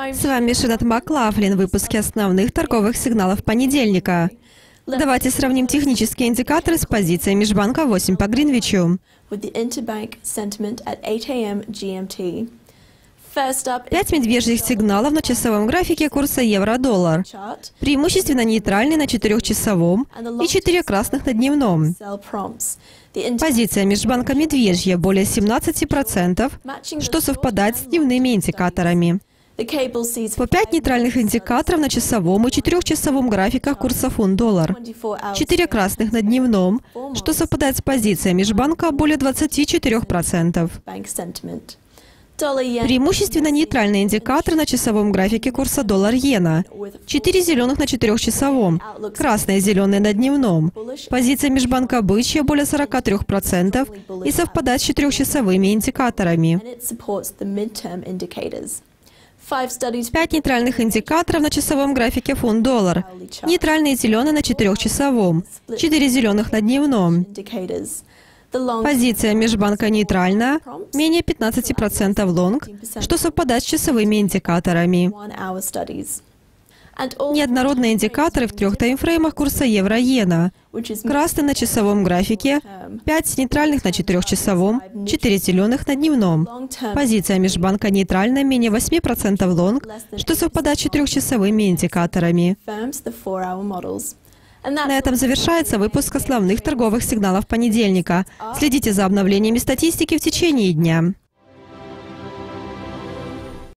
С вами Шанат Маклафлин в выпуске основных торговых сигналов понедельника. Давайте сравним технические индикаторы с позицией межбанка 8 по Гринвичу. 5 медвежьих сигналов на часовом графике курса евро-доллар. Преимущественно нейтральный на 4-часовом и 4 красных на дневном. Позиция межбанка медвежья более 17%, что совпадает с дневными индикаторами. По 5 нейтральных индикаторов на часовом и 4-часовом графиках курса фунт-доллар. 4 красных на дневном, что совпадает с позицией межбанка более 24%. Преимущественно нейтральный индикатор на часовом графике курса доллар-иена. 4 зеленых на 4-часовом, красные и зеленые на дневном. Позиция межбанка бычья более 43% и совпадает с 4-часовыми индикаторами. 5 нейтральных индикаторов на часовом графике фунт-доллар. Нейтральный зеленый на 4-часовом, 4 зеленых на дневном. Позиция межбанка нейтральная, менее 15% лонг, что совпадает с часовыми индикаторами. Неоднородные индикаторы в 3 таймфреймах курса евро-иена. Красный на часовом графике, 5 нейтральных на 4-часовом, 4 зеленых на дневном. Позиция межбанка нейтральная, менее 8% лонг, что совпадает с 4-часовыми индикаторами. На этом завершается выпуск основных торговых сигналов понедельника. Следите за обновлениями статистики в течение дня.